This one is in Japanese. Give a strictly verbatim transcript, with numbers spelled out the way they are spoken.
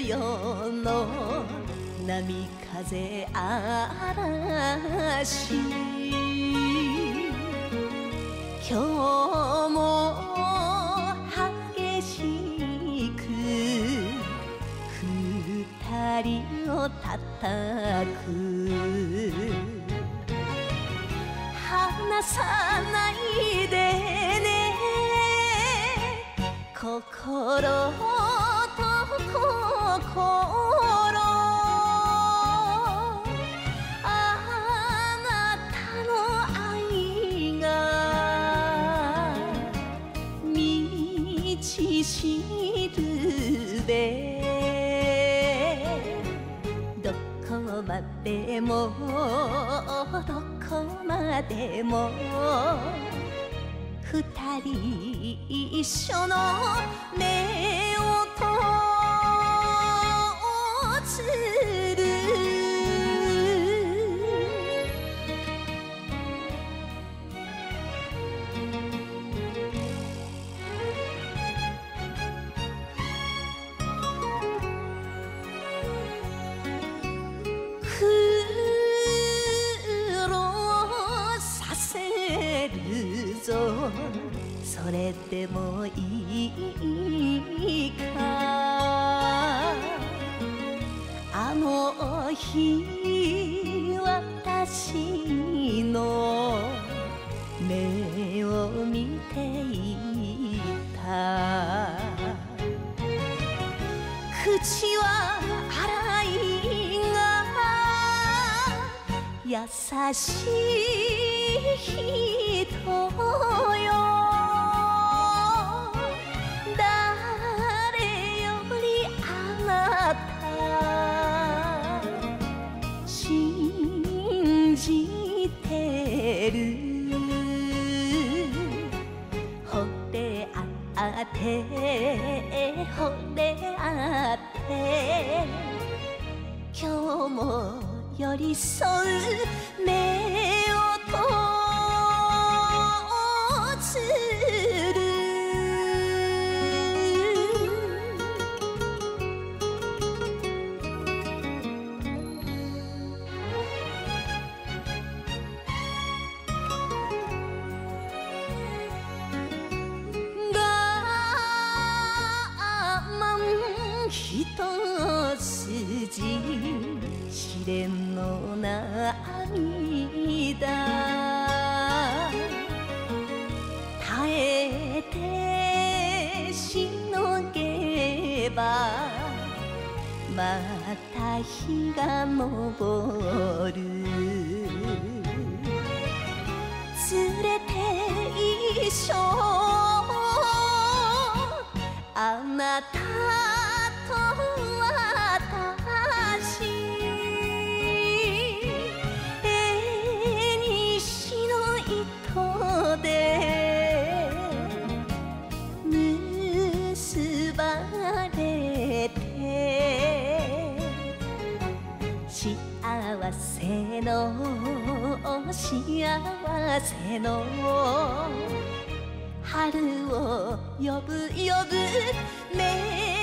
世の波風嵐、今日も激しく二人を叩く。離さないでね心と心、あなたの愛が道しるべ。どこまでもどこまでも二人一緒の目を通る。苦労させるぞ、それでもいいか。あの日私の目を見ていた。口は荒いが優しい人よ。誰よりあなた信じてる。惚れ合って惚れ合って今日も寄り添う目を通る。我慢一筋試練の涙耐えてしのげばまた日が昇る。連れて一緒あなたと私縁の糸で結ばれて幸せの幸せの春を呼ぶ呼ぶ